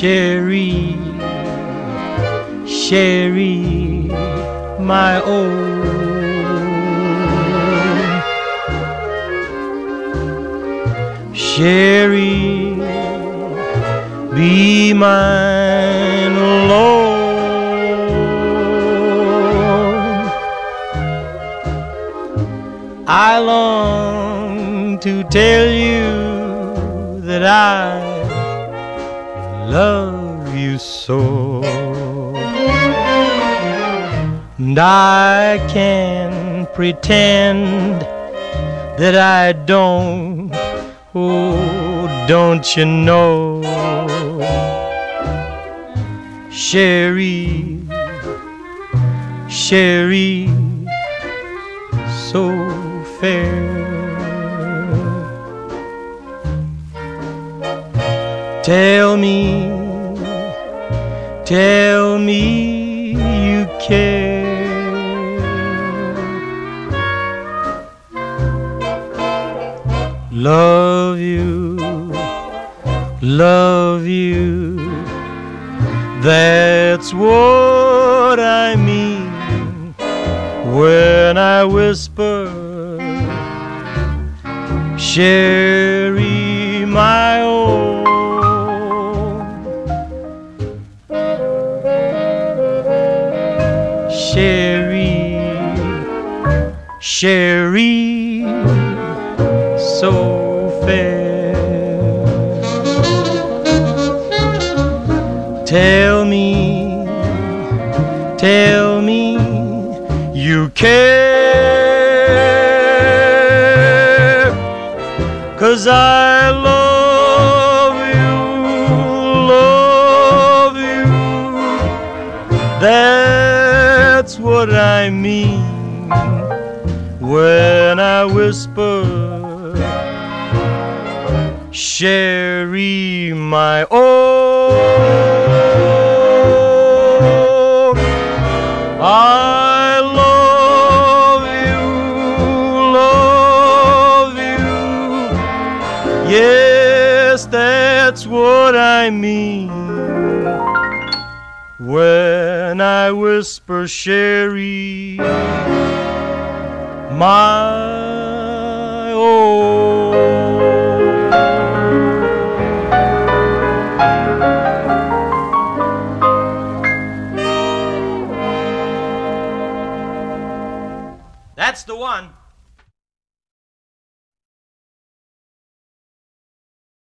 Cherie, Cherie, my own. Cherie, be mine alone. I long to tell you that I love you so, and I can pretend that I don't. Oh, don't you know, Cherie, Cherie, so fair. Tell me you care. Love you, that's what I mean when I whisper, Cherie, my own. Cherie, Cherie, so fair. Tell me you care, 'cause I love you, that's what I mean when I whisper, Cherie, my own. I love you, yes, that's what I mean when I whisper, Cherie, my own. That's the one.